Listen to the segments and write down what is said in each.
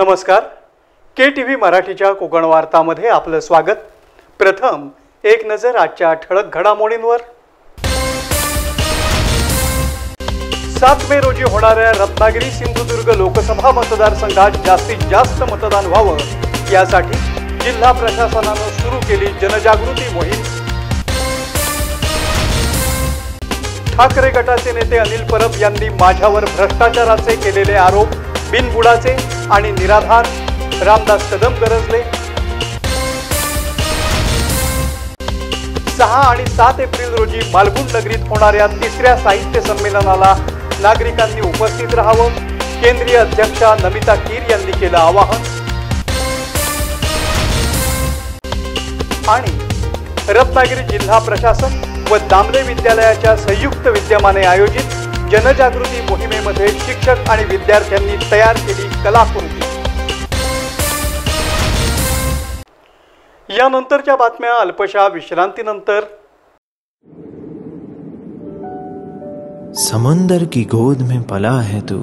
नमस्कार. KTV मराठीच्या कोकण वार्तामध्ये आपलं स्वागत. प्रथम एक नजर आजच्या ठळक घडामोडींवर. 7 मे रोजी होणाऱ्या रत्नागिरी सिंधुदुर्ग लोकसभा मतदारसंघात जास्तीत जास्त मतदान व्हावं यासाठी जिल्हा प्रशासनाने सुरू केली जनजागृती मोहीम. ठाकरे गटाचे नेते अनिल परब यांनी माझ्यावर भ्रष्टाचाराचे केलेले आरोप बिनबुडाचे आणि निराधार. रामदास कदम गरजले. 6 आणि 7 एप्रिल रोजी मालगुण नगरीत होणाऱ्या 3ऱ्या साहित्य संमेलनाला नागरिकांनी उपस्थित राहावं. केंद्रीय अध्यक्षा नमिता कीर यांनी केलं आवाहन. आणि रत्नागिरी जिल्हा प्रशासन व दामले विद्यालयाच्या संयुक्त विद्यमाने आयोजित जनजागृती मोहिमेमध्ये शिक्षक आणि विद्यार्थ्यांनी तयार केली कलाकृती. यानंतरच्या बातम्या अल्पशा विश्रांतीनंतर. समुंदर की गोद में पला है तू,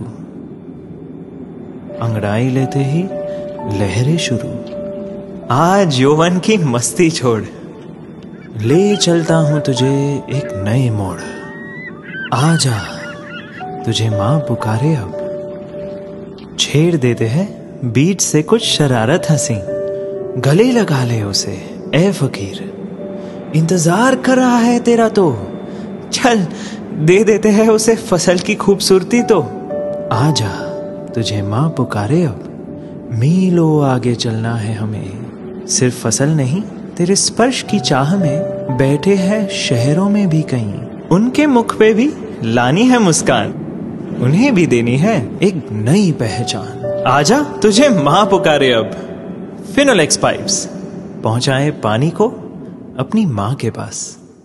अंगड़ाई लेते ही लहरें शुरू. आज यौवन की मस्ती छोड़, ले चलता हूं तुझे एक नए मोड़. आजा तुझे माँ पुकारे अब, छेड़ देते हैं बीच से कुछ शरारत हंसी. गले लगा ले उसे ए फकीर, इंतजार कर रहा है तेरा तो. चल दे देते हैं उसे फसल की खूबसूरती तो. आजा तुझे माँ पुकारे अब, मीलों आगे चलना है हमें. सिर्फ फसल नहीं तेरे स्पर्श की चाह में बैठे हैं शहरों में भी कहीं. उनके मुख पे भी लानी है मुस्कान, उन्हें भी देनी है एक नई पहचान. आजा तुझे माँ पुकारे अब. फिनोलेक्स पाइप्स पहुंचाए पानी को अपनी माँ के पास.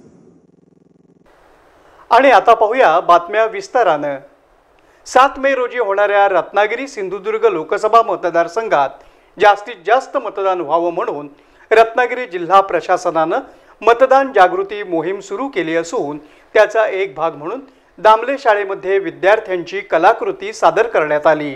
आणि आता पाहूया बातम्या विस्तारानं. 7 मे रोजी होणाऱ्या रत्नागिरी सिंधुदुर्ग लोकसभा मतदारसंघात जास्तीत जास्त मतदान व्हावं म्हणून रत्नागिरी जिल्हा प्रशासनानं मतदान जागृती मोहीम सुरू केली असून त्याचा एक भाग म्हणून दामले शाळेमध्ये विद्यार्थ्यांची कलाकृती सादर करण्यात आली.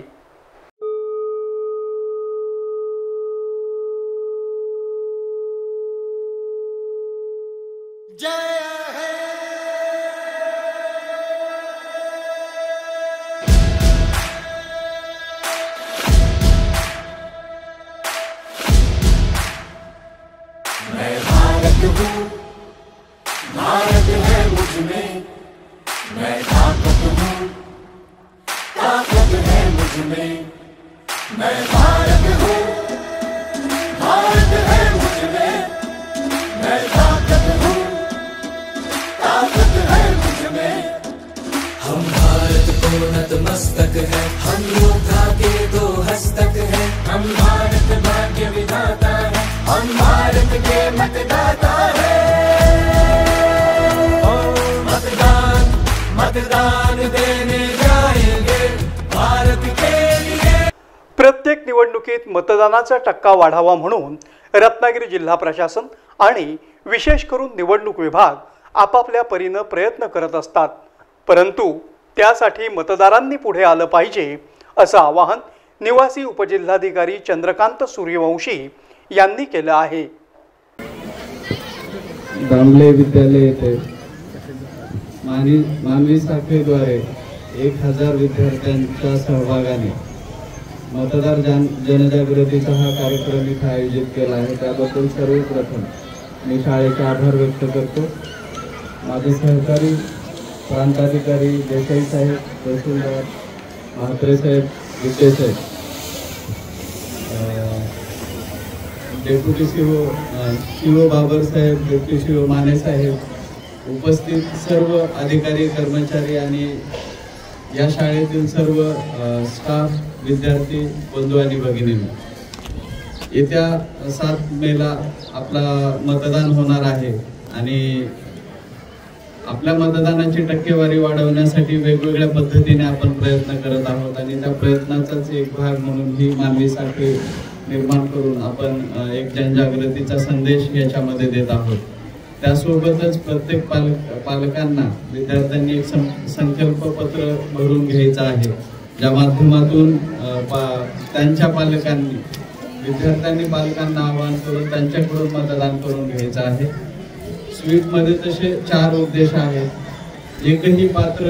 भारत है मुझ में, मैं ताकत हूँ, ताकत है मुझ में. मैं भारत हूँ, भारत है मुझ में, मैं ताकत हूँ, ताकत है मुझ में. हम भारत को नतमस्तक है, हम योद्धा के 2 हस्तक है. हम भारत भाग्य विधाता है, हम भारत के मतदाता है. मतदान देने जाएंगे भारत के लिए. प्रत्येक निवडणुकीत मतदानाचा टक्का वाढावा म्हणून रत्नागिरी जिल्हा प्रशासन आणि विशेष करून निवडणूक विभाग आपापल्या परीने प्रयत्न करत असतात. परंतु त्यासाठी मतदारांनी पुढे आलं पाहिजे असं आवाहन निवासी उपजिल्हाधिकारी चंद्रकांत सूर्यवंशी यांनी केलं आहे. दामले विद्यालय येथे मानवी साखळीद्वारे 1000 विद्यार्थ्यांच्या सहभागाने मतदार जनजागृतीचा हा कार्यक्रम इथे आयोजित केला आहे. त्याबद्दल सर्वप्रथम मी शाळेचे आभार व्यक्त करतो. माझे सहकारी प्रांताधिकारी देसाई साहेब, तहसीलदार Mhatre Saheb, Vite Saheb, deputy CO Babar Saheb, deputy CO Mane Saheb, उपस्थित सर्व अधिकारी कर्मचारी आणि या शाळेतील सर्व स्टाफ, विद्यार्थी बंधू आणि भगिनींनो, येत्या 7 मेला आपला मतदान होणार आहे आणि आपल्या मतदानाची टक्केवारी वाढवण्यासाठी वेगवेगळ्या पद्धतीने आपण प्रयत्न करत आहोत आणि त्या प्रयत्नाचाच एक भाग म्हणून ही मानवी साखळी निर्माण करून आपण एक जनजागृतीचा संदेश याच्यामध्ये देत आहोत. त्यासोबतच प्रत्येक पालकांना विद्यार्थ्यांनी एक संकल्प पत्र भरून घ्यायचं आहे, ज्या माध्यमातून त्यांच्या पालकांनी विद्यार्थ्यांनी पालकांना आवाहन करून त्यांच्याकडून मतदान करून घ्यायचं आहे। स्वीपमध्ये तसे 4 उद्देश आहेत। एकही पात्र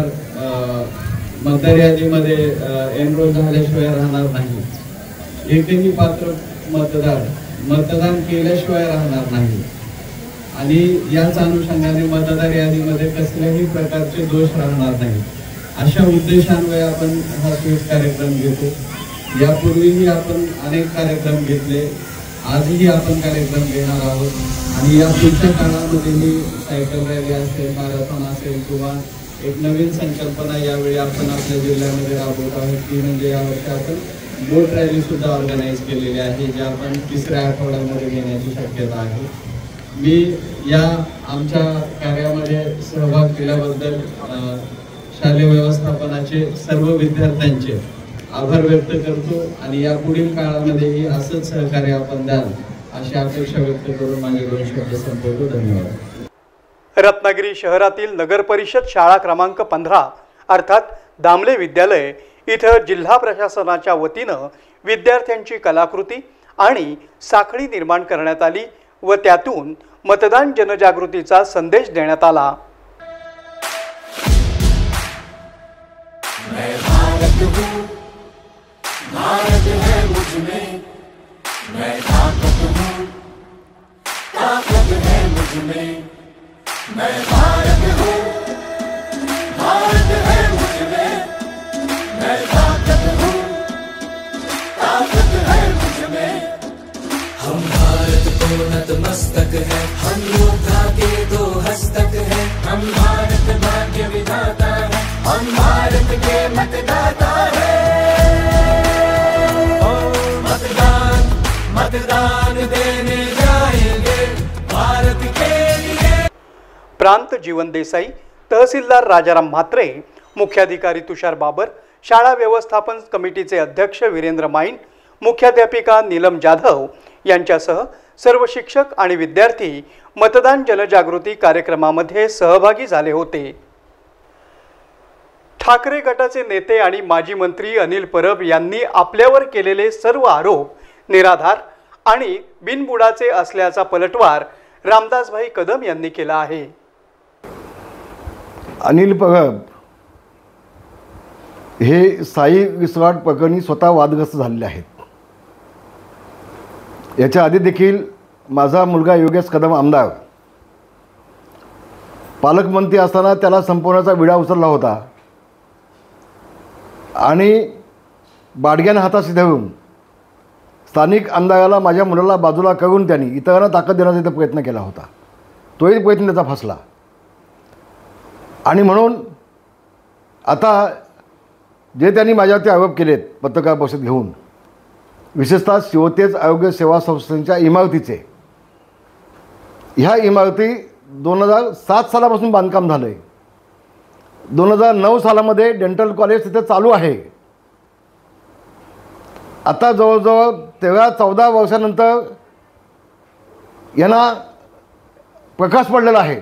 मतदार यादीमध्ये एनरोल झाल्याशिवाय राहणार नाही। एकही पात्र मतदान केल्याशिवाय राहणार नाही आणि याच अनुषंगाने मतदार यादीमध्ये कसल्याही प्रकारचे दोष राहणार नाही। अशा उद्देशांवर आपण हा स्वीप कार्यक्रम घेतो। यापूर्वीही आपण अनेक कार्यक्रम घेतले, आजही आपण कार्यक्रम घेणार आहोत आणि या पुढच्या काळामध्येही सायकल रॅली असेल, मॅरेथॉन असेल किंवा एक नवीन संकल्पना यावेळी आपण आपल्या जिल्ह्यामध्ये राबवत आहोत ती म्हणजे यावर्षी आपण बोट रॅली सुद्धा ऑर्गनाईज केलेली आहे, जी आपण 3ऱ्या आठवड्यामध्ये घेण्याची शक्यता आहे। मी या आमच्या कार्यामध्ये सहभाग केल्याबद्दल शालेय व्यवस्थापनाचे सर्व विद्यार्थ्यांचे आभार व्यक्त करतो आणि या पुढील काळामध्येही असंच सहकार्य आपण द्याल अशी अपेक्षा व्यक्त करून माझे 2 शब्द संपवतो। धन्यवाद। रत्नागिरी शहरातील नगर परिषद शाळा क्रमांक 15 अर्थात दामले विद्यालय इथं जिल्हा प्रशासनाच्या वतीनं विद्यार्थ्यांची कलाकृती आणि साखळी निर्माण करण्यात आली व त्यातून मतदान जनजागृतीचा संदेश देण्यात आला। मैं भारत हूँ, भारत है मुझ में, मैं ताकत हूँ, ताकत है मुझ में, मैं भारत हूँ, भारत है मुझ में, मैं ताकत हूँ, ताकत है मुझ में। हम भारत को नतमस्तक है, हम योद्धा के 2 हस्तक है, हम भारत भाग्य विधाता है, हम भारत के मतदाता है। मतदान मतदान देने जाएंगे भारत के लिए। प्रांत जीवन देसाई, तहसीलदार राजाराम म्हात्रे, मुख्याधिकारी तुषार बाबर, शाळा व्यवस्थापन कमिटीचे अध्यक्ष वीरेंद्र माईन, मुख्याध्यापिका नीलम जाधव यांच्यासह सर्व शिक्षक आणि विद्यार्थी मतदान जनजागृती कार्यक्रमामध्ये सहभागी झाले होते। ठाकरे गटाचे नेते आणि माजी मंत्री अनिल परब यांनी आपल्यावर केलेले सर्व आरोप निराधार आणि बिनबुडाचे असल्याचा पलटवार रामदासभाई कदम यांनी केला आहे। अनिल परब हे साई विस्वाट प्रकरणी स्वतः वादग्रस्त झालेले आहेत। याच्या आधी देखील माझा मुलगा योगेश कदम आमदार पालकमंत्री असताना त्याला संपवण्याचा विडा उचलला होता आणि बाडग्याने हाताशी धरून स्थानिक आमदाराला माझ्या मुलाला बाजूला करून त्यांनी इतरांना ताकद देण्याचा प्रयत्न केला होता। तोही प्रयत्न त्याचा फसला आणि म्हणून आता जे त्यांनी माझ्यावरती आरोप केलेत पत्रकार परिषद घेऊन, विशेषतः शिवतेज आरोग्य सेवा संस्थेच्या इमारतीचे, ह्या इमारती 2007 सालापासून बांधकाम झालं आहे। 2009 सालामध्ये डेंटल कॉलेज तिथे चालू आहे। आता जवळजवळ 13-14 वर्षानंतर यांना प्रकाश पडलेला आहे।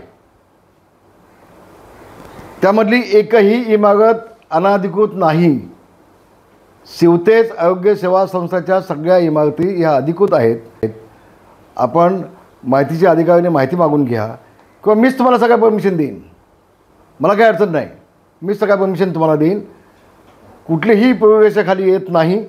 त्यामधली एकही इमारत अनाधिकृत नाही। शिवतेज आरोग्य सेवा संस्थेच्या सगळ्या इमारती ह्या अधिकृत आहेत। आपण माहितीच्या अधिकाऱ्याने माहिती मागून घ्या किंवा मीच तुम्हाला सगळं परमिशन देईन, मला काही अडचण नाही, मीच सगळं परमिशन तुम्हाला देईन, कुठलीही प्रवेशाखाली येत नाही।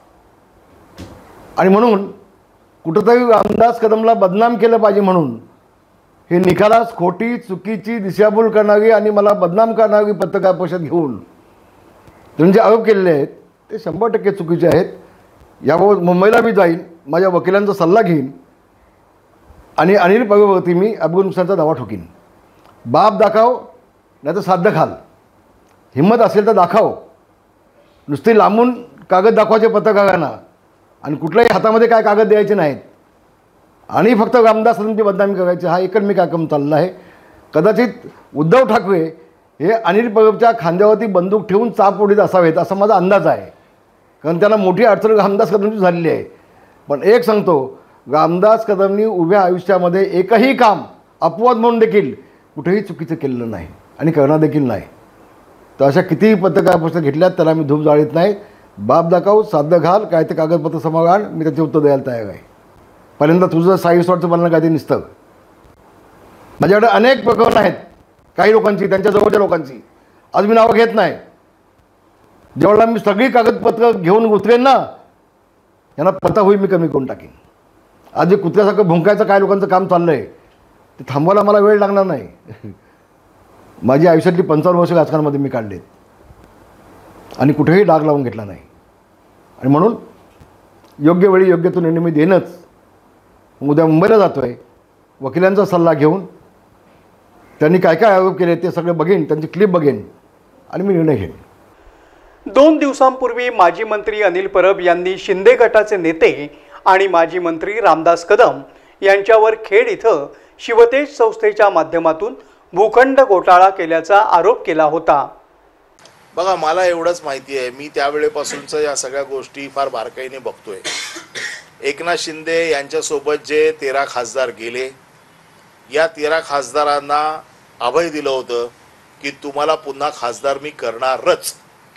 आणि म्हणून कुठंतरी रामदास कदमला बदनाम केलं पाहिजे म्हणून हे निकालास खोटी चुकीची दिशाभूल करणारी आणि मला बदनाम करणारी पत्रकार परिषद घेऊन त्यांनी जे आरोप केलेले आहेत ते 100% चुकीचे आहेत। याबाबत मुंबईला मी जाईन, माझ्या वकिलांचा सल्ला घेईन आणि अनिल परबवरती मी अपघात नुकसानाचा दावा ठोकीन। बाप दाखव नाही तर साध्य खाल, हिंमत असेल तर दाखव। नुसती लांबून कागद दाखवायचे पत्रकारांना आणि कुठल्याही हातामध्ये काय कागद द्यायचे नाहीत आणि फक्त रामदास कदमची बदनामी करायची, हा एकच मी कार्यक्रम चालला आहे। कदाचित उद्धव ठाकरे हे अनिल परबच्या खांद्यावरती बंदूक ठेवून चाप ओढीत असावेत असा माझा अंदाज आहे, कारण त्यांना मोठी अडचण रामदास कदमची झालेली आहे। पण एक सांगतो, रामदास कदमनी उभ्या आयुष्यामध्ये एकही काम अपवाद म्हणून देखील कुठेही चुकीचं केलेलं नाही आणि करणार देखील नाही। तर अशा कितीही पत्रकार परिषद घेतल्यात त्याला मी धूप जाळीत नाही। बाप दाखव, साध्य घाल, काय ते कागदपत्र समोर आण, मी त्याचे उत्तर द्यायला तयार आहे. पहिल्यांदा तुझं 26 वर्ष बनणं काय ते निसतं. माझ्याकडे अनेक प्रकरणं आहेत काही लोकांची, त्यांच्या जवळच्या लोकांची, आज मी नावं घेत नाही. जेवढा मी सगळी कागदपत्र घेऊन उतरेन ना, यांना पता होईल मी कमी करून टाकेन. आज जे कुत्र्यासारखं भुंकायचं काय लोकांचं काम चाललं आहे ते थांबवायला मला वेळ लागणार नाही. माझी आयुष्यातली 55 वर्ष राजकारणामध्ये मी काढलेत आणि कुठेही डाग लावून घेतला नाही. आणि म्हणून योग्य वेळी योग्य तो निर्णय मी देणंच. उद्या मुंबईला जातो आहे, वकिलांचा सल्ला घेऊन त्यांनी काय काय आरोप केले ते सगळं बघेन, त्यांची क्लिप बघेन आणि मी निर्णय घेईन. 2 दिवसांपूर्वी माजी मंत्री अनिल परब यांनी शिंदे गटाचे नेते आणि माजी मंत्री रामदास कदम यांच्यावर खेड इथं शिवतेज संस्थेच्या माध्यमातून भूखंड घोटाळा केल्याचा आरोप केला होता. बघा, मला एवढंच माहिती आहे, मी त्यावेळेपासूनचं या सगळ्या गोष्टी फार बारकाईने बघतोय. एकनाथ शिंदे यांच्यासोबत जे 13 खासदार गेले, या 13 खासदारांना अभय दिलं होतं की तुम्हाला पुन्हा खासदार मी करणारच.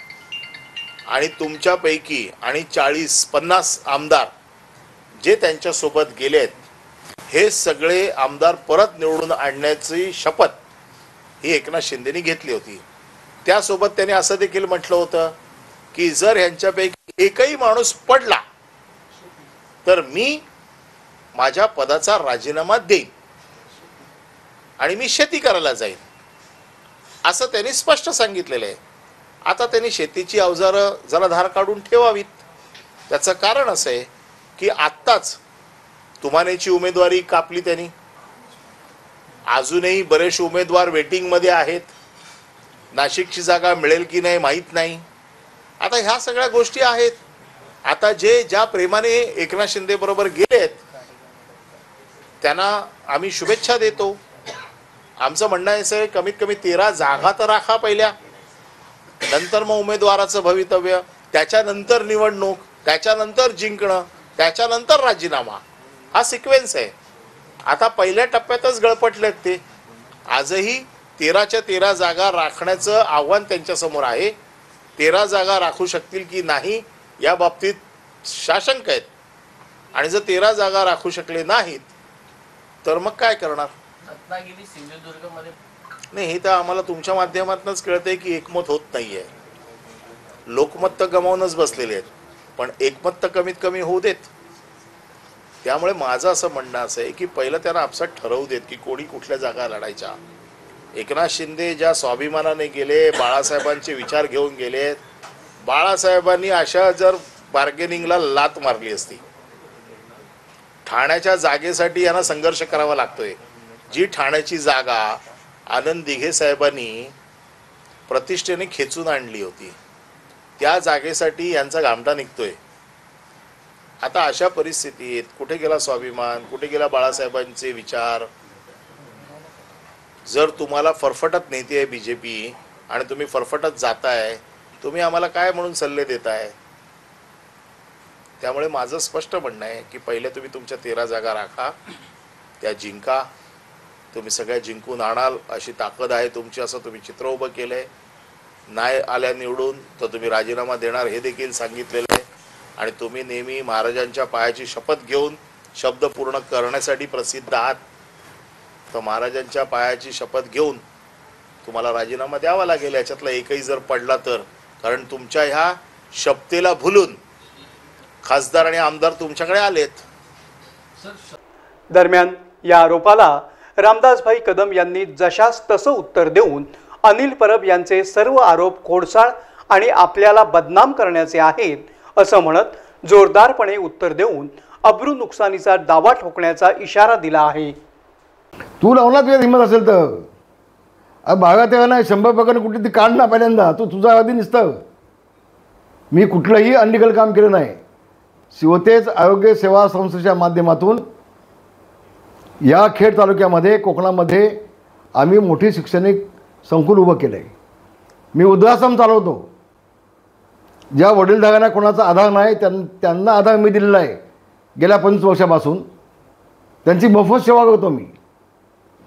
आणि तुमच्यापैकी आणि 40-50 आमदार जे त्यांच्यासोबत गेलेत, हे सगळे आमदार परत निवडून आणण्याची शपथ ही एकनाथ शिंदेनी घेतली होती. त्यासोबत त्यांनी असं देखील म्हटलं होतं की जर ह्यांच्यापैकी एकही माणूस पडला तर मी माझ्या पदाचा राजीनामा देईन आणि मी शेती करायला जाईन, असं त्यांनी स्पष्ट सांगितलेलं आहे. आता त्यांनी शेतीची अवजारं जरा धार काढून ठेवावीत. त्याचं कारण असं आहे की आत्ताच तुमानेची उमेदवारी कापली त्यांनी, अजूनही बरेचसे उमेदवार वेटिंगमध्ये आहेत. नाशिकची जागा मिळेल की नाही माहीत नाही. आता ह्या सगळ्या गोष्टी आहेत. आता जे ज्या प्रेमाने एकनाथ शिंदे बरोबर गेलेत त्यांना आम्ही शुभेच्छा देतो. आमचं म्हणणं आहे कमीत कमी 13 जागा तर राखा पहिल्या, नंतर मग उमेदवाराचं भवितव्य, त्याच्यानंतर निवडणूक, त्याच्यानंतर जिंकणं, त्याच्यानंतर राजीनामा, हा सिक्वेन्स आहे. आता पहिल्या टप्प्यातच गळपटलेत ते. आजही 13च्या 13 जागा राखण्याचं आव्हान त्यांच्यासमोर आहे. 13 जागा राखू शकतील की नाही या बाबतीत साशंक आहेत. आणि जर 13 जागा राखू शकले नाहीत तर मग काय करणार? रत्नागिरी सिंधुदुर्गमध्ये नाही, हे तर आम्हाला तुमच्या माध्यमातूनच कळतंय की एकमत होत नाही आहे. लोकमत तर गमावूनच बसलेले आहेत, पण एकमत तर कमीत कमी होऊ देत. त्यामुळे माझं असं म्हणणं असं आहे की पहिलं त्यांना आपसात ठरवू देत की कोणी कुठल्या जागा लढायच्या. एकनाथ शिंदे ज्या स्वाभिमानाने गेले, बाळासाहेबांचे विचार घेऊन गेलेत, बाळासाहेबांनी अशा जर बार्गेनिंगला लात मारली असती, ठाण्याच्या जागेसाठी यांना संघर्ष करावा लागतोय. जी ठाण्याची जागा आनंद दिघे साहेबांनी प्रतिष्ठेने खेचून आणली होती, त्या जागेसाठी यांचा घामटा निघतोय. आता अशा परिस्थितीत कुठे गेला स्वाभिमान, कुठे गेला बाळासाहेबांचे विचार? जर तुम्हाला फरफटत नेते बीजेपी आणि तुम्ही फरफटत जाताय, तुम्ही आम्हाला काय म्हणून सल्ले देताय? त्यामुळे माझं स्पष्ट म्हणणं आहे की पहिले तुम्ही तुमच्या 13 जागा राखा, त्या जिंका. तुम्ही सगळ्या जिंकून आणाल अशी ताकद आहे तुमची, असं तुम्ही चित्र उभं केलं आहे. नाही आल्या निवडून तर तुम्ही राजीनामा देणार हे देखील सांगितलेलं आहे. आणि तुम्ही नेहमी महाराजांच्या पायाची शपथ घेऊन शब्द पूर्ण करण्यासाठी प्रसिद्ध आहात. तर महाराजांच्या पायाची शपथ घेऊन तुम्हाला राजीनामा द्यावा लागेल, याच्यातला एकही जर पडला तर. कारण तुमच्या ह्या शपथेला भुलून खासदार आणि आमदार तुमच्याकडे आलेत. दरम्यान या आरोपाला रामदासभाई कदम यांनी जशास तसं उत्तर देऊन अनिल परब यांचे सर्व आरोप खोडसाळ आणि आपल्याला बदनाम करण्याचे आहेत असं म्हणत जोरदारपणे उत्तर देऊन अब्रू नुकसानीचा दावा ठोकण्याचा इशारा दिला आहे. तू लावणार तुझ्या हिंमत असेल तर भागा तेव्हा नाही 100 प्रकारे कुठे ती काढ ना पहिल्यांदा. तू तुझा आधी निसतं. मी कुठलंही अनलिगल काम केलं नाही. शिवतेज आरोग्य सेवा संस्थेच्या माध्यमातून या खेड तालुक्यामध्ये कोकणामध्ये आम्ही मोठी शैक्षणिक संकुल उभं केलं आहे. मी वृद्धाश्रम चालवतो. ज्या वडीलधाऱ्यांना कोणाचा आधार नाही त्यांना आधार मी दिलेला आहे गेल्या 25 वर्षापासून. त्यांची मोफत सेवा करतो मी.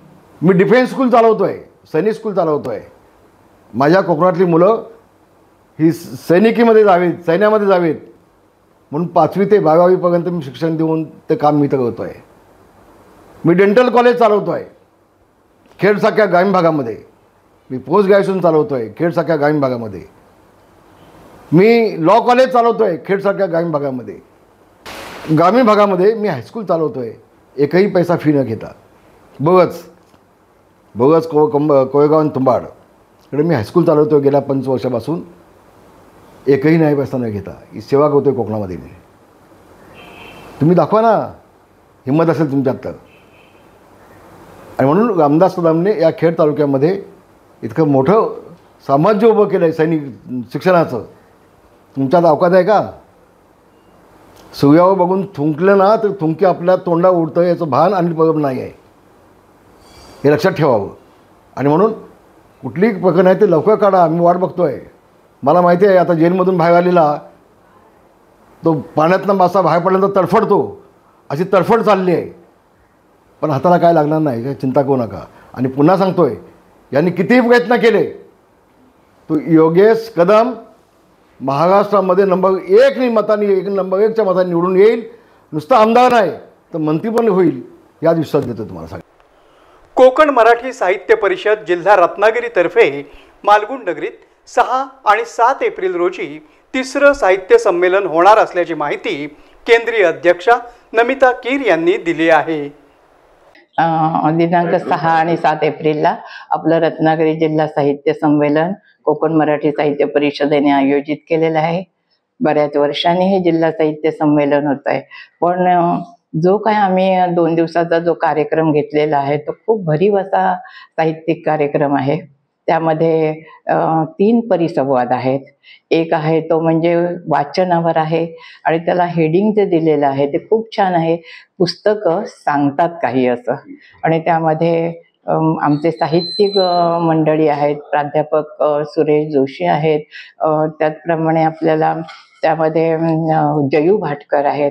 डिफेन्स स्कूल चालवतो आहे, सैनिक स्कूल चालवतो आहे. माझ्या कोकणातली मुलं ही सैनिकीमध्ये जावेत, सैन्यामध्ये जावेत म्हणून 5वी ते 12वीपर्यंत मी शिक्षण देऊन ते काम मी तर करतो आहे. मी डेंटल कॉलेज चालवतो आहे खेडसारख्या ग्रामीण भागामध्ये. मी पोस्ट ग्रॅज्युएशन चालवतो आहे खेडसारख्या ग्रामीण भागामध्ये. मी लॉ कॉलेज चालवतो आहे खेडसारख्या ग्रामीण भागामध्ये. ग्रामीण भागामध्ये मी हायस्कूल चालवतो आहे एकही पैसा फी न घेता. बगच कोळेगाव आणि तुंबाड इकडे मी हायस्कूल चालवतो आहे गेल्या 5 वर्षापासून. एकही नाही पैसा न घेता ही सेवा करतो आहे कोकणामध्ये मी. तुम्ही दाखवा ना हिंमत असेल तुमच्यात तर. आणि म्हणून रामदास कदमने या खेड तालुक्यामध्ये इतकं मोठं साम्राज्य उभं केलं आहे सैनिक शिक्षणाचं. तुमच्यात अवकाश आहे का? सूर्यावर बघून थुंकलं ना तर थुंकी आपल्या तोंडा उडतं याचं भान आणि परब नाही आहे, हे लक्षात ठेवावं. आणि म्हणून कुठलीही प्रकरण आहे ते लवकर काढा. मी वाट बघतो आहे. मला माहिती आहे आता जेलमधून बाहेर आलेला तो पाण्यातनं मासा बाहेर पडल्यानंतर तडफडतो, अशी तडफड चालली आहे. पण हाताला काय लागणार नाही, काय चिंता करू नका. आणि पुन्हा सांगतो आहे यांनी कितीही प्रयत्न केले तो योगेश कदम महाराष्ट्रामध्ये नंबर 1 मतांनी नंबर 1च्या मतांनी निवडून येईल. नुसतं आमदार नाही तर मंत्री पण होईल या विश्वास देतो तुम्हाला सांग. कोकण मराठी साहित्य परिषद जिल्हा रत्नागिरीतर्फे मालगुंड नगरीत 6 आणि 7 एप्रिल रोजी 3रं साहित्य संमेलन होणार असल्याची माहिती केंद्रीय अध्यक्षा नमिता कीर यांनी दिली आहे. दिनांक 6 आणि 7 एप्रिलला आपलं रत्नागिरी जिल्हा साहित्य संमेलन कोकण मराठी साहित्य परिषदेने आयोजित केलेलं आहे. बऱ्याच वर्षांनी हे जिल्हा साहित्य संमेलन होत आहे. पण जो काय आम्ही 2 दिवसाचा जो कार्यक्रम घेतलेला आहे तो खूप भरीव असा साहित्यिक कार्यक्रम आहे. त्यामध्ये 3 परिसंवाद आहेत. एक आहे तो म्हणजे वाचनावर आहे आणि त्याला हेडिंग जे दिलेलं आहे ते खूप छान आहे, पुस्तकं सांगतात काही असं. आणि त्यामध्ये आमचे साहित्यिक मंडळी आहेत, प्राध्यापक सुरेश जोशी आहेत, त्याचप्रमाणे आपल्याला त्यामध्ये जयू भाटकर आहेत,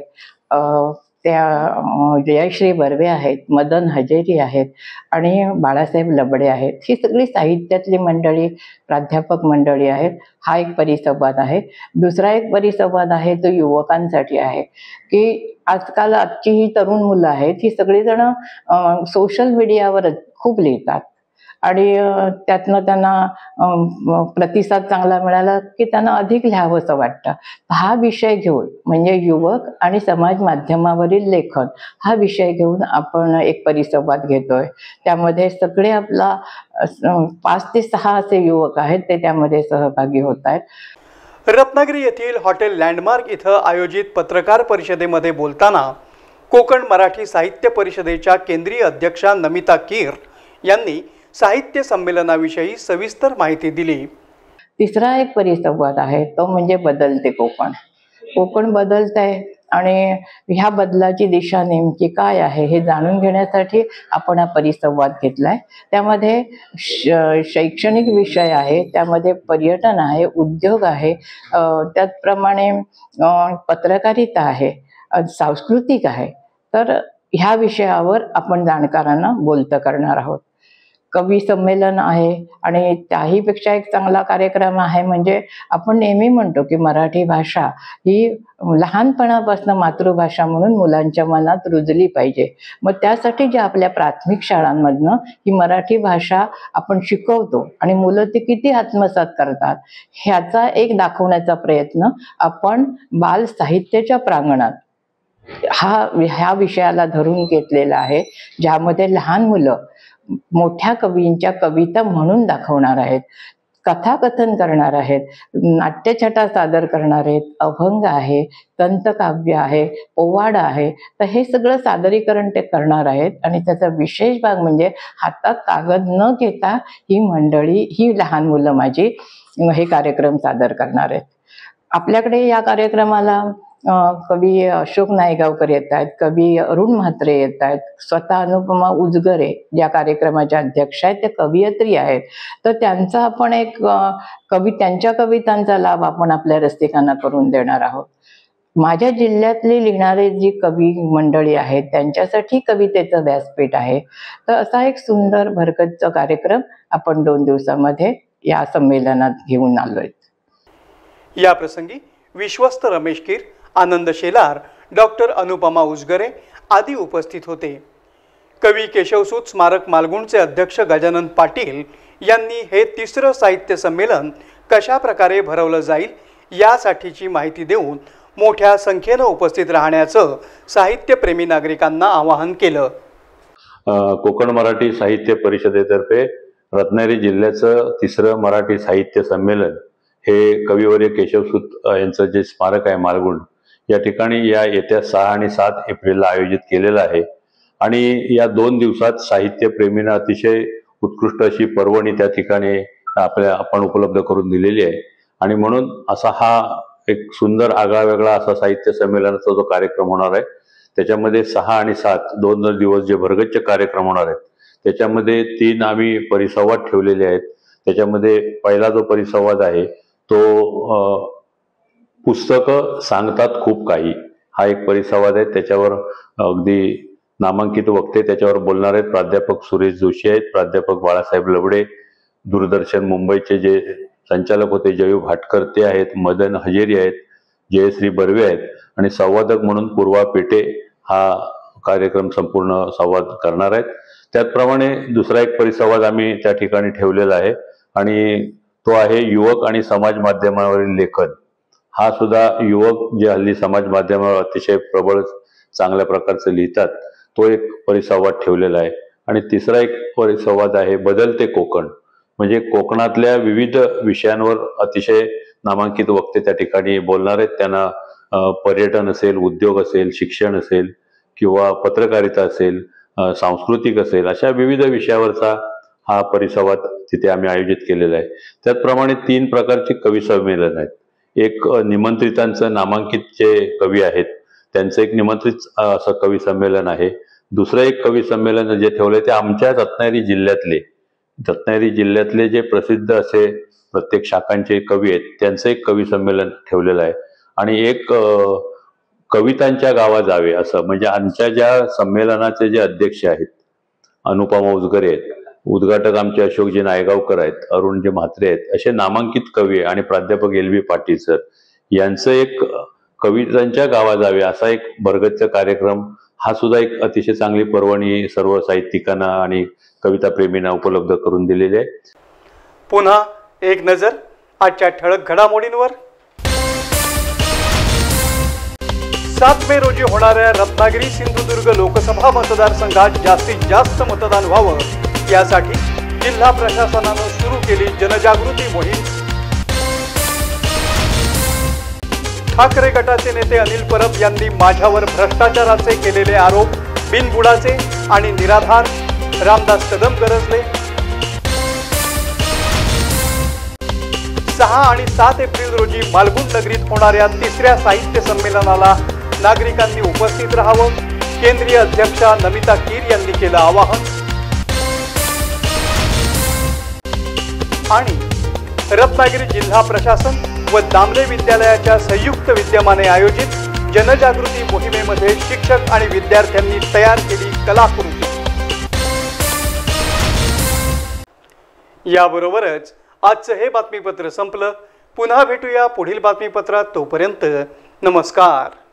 त्या जयश्री बर्वे आहेत, मदन हजेरी आहेत आणि बाळासाहेब लबडे आहेत. ही सगळी साहित्यातली मंडळी, प्राध्यापक मंडळी आहेत. हा एक परिसंवाद आहे. दुसरा एक परिसंवाद आहे तो युवकांसाठी आहे की आजकाल आजची ही तरुण मुलं आहेत ही सगळीजण सोशल मीडियावर खूप लिहितात आणि त्यातनं त्यांना प्रतिसाद चांगला मिळाला की त्यांना अधिक लिहावंसं वाटतं. हा विषय घेऊन म्हणजे युवक आणि समाज माध्यमावरील लेखन हा विषय घेऊन आपण एक परिसंवाद घेतोय. त्यामध्ये सगळे आपला 5 ते 6 असे युवक आहेत ते त्यामध्ये सहभागी होत आहेत. रत्नागिरी येथील हॉटेल लँडमार्क इथं आयोजित पत्रकार परिषदेमध्ये बोलताना कोकण मराठी साहित्य परिषदेच्या केंद्रीय अध्यक्षा नमिता कीर यांनी साहित्य संमेलनाविषयी सविस्तर माहिती दिली. 3रा एक परिसंवाद आहे तो म्हणजे बदलते कोकण. कोकण बदलत आहे आणि ह्या बदलाची दिशा नेमकी काय आहे हे जाणून घेण्यासाठी आपण हा परिसंवाद घेतलाय. त्यामध्ये शैक्षणिक विषय आहे, त्यामध्ये पर्यटन आहे, उद्योग आहे, त्याचप्रमाणे पत्रकारिता आहे, सांस्कृतिक आहे. तर ह्या विषयावर आपण जाणकारांना बोलतं करणार आहोत. कवी संमेलन आहे आणि त्याहीपेक्षा एक चांगला कार्यक्रम आहे म्हणजे आपण नेहमी म्हणतो की मराठी भाषा ही लहानपणापासून मातृभाषा म्हणून मुलांच्या मनात रुजली पाहिजे. मग त्यासाठी जे आपल्या प्राथमिक शाळांमधनं ही मराठी भाषा आपण शिकवतो आणि मुलं ती किती आत्मसात करतात ह्याचा एक दाखवण्याचा प्रयत्न आपण बाल साहित्याच्या प्रांगणात ह्या विषयाला धरून घेतलेला आहे, ज्यामध्ये लहान मुलं मोठ्या कवींच्या कविता म्हणून दाखवणार आहेत, कथाकथन करणार आहेत, नाट्यछटा सादर करणार आहेत, अभंग आहे, तंतकाव्य आहे, पोवाडा आहे. तर हे सगळं सादरीकरण ते करणार आहेत आणि त्याचा विशेष भाग म्हणजे हातात कागद न घेता ही मंडळी, ही लहान मुलं माझी हे कार्यक्रम सादर करणार आहेत. आपल्याकडे या कार्यक्रमाला कवी अशोक नायगावकर येत आहेत, कवी अरुण म्हात्रे येत आहेत, स्वतः अनुपमा उजगरे ज्या कार्यक्रमाच्या अध्यक्ष आहेत त्या कवयित्री आहेत. तर त्यांचा आपण एक त्यांच्या कवितांचा लाभ आपण आपल्या रसिकांना करून देणार आहोत. माझ्या जिल्ह्यातली लिहिणारे जी कवी मंडळी आहेत त्यांच्यासाठी कवितेचं व्यासपीठ आहे. तर असा एक सुंदर भरगच्च कार्यक्रम आपण 2 दिवसामध्ये या संमेलनात घेऊन आलोय. या प्रसंगी विश्वस्त रमेश कीर, आनंद शेलार, डॉक्टर अनुपमा उजगरे आदी उपस्थित होते. कवी केशवसूत स्मारक मालगुणचे अध्यक्ष गजानन पाटील यांनी हे तिसरं साहित्य संमेलन कशा प्रकारे भरवलं जाईल यासाठीची माहिती देऊन मोठ्या संख्येनं उपस्थित राहण्याचं साहित्यप्रेमी नागरिकांना आवाहन केलं. कोकण मराठी साहित्य परिषदेतर्फे रत्नागिरी जिल्ह्याचं तिसरं मराठी साहित्य संमेलन हे कविवर्य केशवसूत यांचं जे स्मारक आहे मालगुण या ठिकाणी या येत्या 6 आणि 7 एप्रिलला आयोजित केलेलं आहे. आणि या 2 दिवसात साहित्यप्रेमींना अतिशय उत्कृष्ट अशी पर्वणी त्या ठिकाणी आपण उपलब्ध करून दिलेली आहे. आणि म्हणून असा हा एक सुंदर आगळा वेगळा असा साहित्य संमेलनाचा जो कार्यक्रम होणार आहे त्याच्यामध्ये 6 आणि 7 2 दिवस जे भरगच्च कार्यक्रम होणार आहेत त्याच्यामध्ये 3 आम्ही परिसंवाद ठेवलेले आहेत. त्याच्यामध्ये पहिला जो परिसंवाद आहे तो पुस्तकं सांगतात खूप काही हा एक परिसंवाद आहे. त्याच्यावर अगदी नामांकित वक्ते त्याच्यावर बोलणार आहेत. प्राध्यापक सुरेश जोशी आहेत, प्राध्यापक बाळासाहेब लवडे, दूरदर्शन मुंबईचे जे संचालक होते जयू भाटकर ते आहेत, मदन हजेरी आहेत, जयश्री बर्वे आहेत आणि संवादक म्हणून पूर्वा पेटे हा कार्यक्रम संपूर्ण संवाद करणार आहेत. त्याचप्रमाणे दुसरा एक परिसंवाद आम्ही त्या ठिकाणी ठेवलेला आहे आणि तो आहे युवक आणि समाज माध्यमावरील लेखन. हा सुद्धा युवक जे हल्ली समाज माध्यमावर अतिशय प्रबळ चांगल्या प्रकारचं लिहितात तो एक परिसंवाद ठेवलेला आहे. आणि तिसरा एक परिसंवाद आहे बदलते कोकण, म्हणजे कोकणातल्या विविध विषयांवर अतिशय नामांकित वक्ते त्या ठिकाणी बोलणार आहेत. त्यांना पर्यटन असेल, उद्योग असेल, शिक्षण असेल किंवा पत्रकारिता असेल, सांस्कृतिक असेल, अशा विविध विषयावरचा हा परिसंवाद तिथे आम्ही आयोजित केलेला आहे. त्याचप्रमाणे 3 प्रकारची कवी संमेलन आहेत. एक निमंत्रितांचं नामांकित जे कवी आहेत त्यांचं एक निमंत्रित असं कवी संमेलन आहे. दुसरं एक कवी संमेलन जे ठेवलंय ते आमच्या रत्नागिरी जिल्ह्यातले जे प्रसिद्ध असे प्रत्येक शाखांचे कवी आहेत त्यांचं एक कवी संमेलन ठेवलेलं आहे. आणि एक कवितांच्या गावा जावे असं, म्हणजे आमच्या ज्या संमेलनाचे जे अध्यक्ष आहेत अनुपमा उजगरे आहेत, उद्घाटक आमचे अशोकजी नायगावकर आहेत, अरुणजी म्हात्रे आहेत, असे नामांकित कवी आणि प्राध्यापक LB पाटील सर यांचं एक कवितांच्या गावा जावे असा एक भरगच्च कार्यक्रम हा सुद्धा एक अतिशय चांगली पर्वणी सर्व साहित्यिकांना आणि कविता प्रेमींना उपलब्ध करून दिलेली आहे. पुन्हा एक नजर आजच्या ठळक घडामोडींवर. 7 मे रोजी होणाऱ्या रत्नागिरी सिंधुदुर्ग लोकसभा मतदारसंघात जास्तीत जास्त मतदान व्हावं यासाठी जिल्हा प्रशासनानं सुरू केली जनजागृती मोहीम. ठाकरे गटाचे नेते अनिल परब यांनी माझ्यावर भ्रष्टाचाराचे केलेले आरोप बिनबुडाचे आणि निराधार. रामदास कदम गरजले. 6 आणि 7 एप्रिल रोजी मालगुण नगरीत होणाऱ्या तिसऱ्या साहित्य संमेलनाला नागरिकांनी उपस्थित राहावं केंद्रीय अध्यक्षा नमिता कीर यांनी केलं आवाहन. आणि रत्नागिरी जिल्हा प्रशासन व दामले विद्यालयाच्या संयुक्त विद्यमाने आयोजित जनजागृती मोहिमेमध्ये शिक्षक आणि विद्यार्थ्यांनी तयार केली कलाकृती. याबरोबरच आजचं हे बातमीपत्र संपलं. पुन्हा भेटूया पुढील बातमीपत्रात. तोपर्यंत नमस्कार.